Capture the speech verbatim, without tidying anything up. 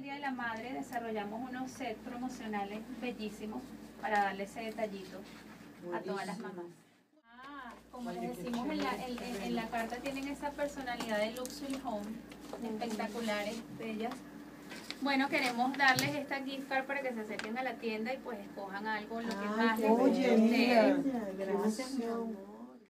el Día de la Madre desarrollamos unos sets promocionales bellísimos para darle ese detallito a todas las mamás. Ah, como les decimos en la, en, en, en la carta, tienen esa personalidad de Luxury Home, espectaculares, bellas. Bueno, queremos darles esta gift card para que se acerquen a la tienda y pues escojan algo, lo que más les guste. Gracias, mi amor.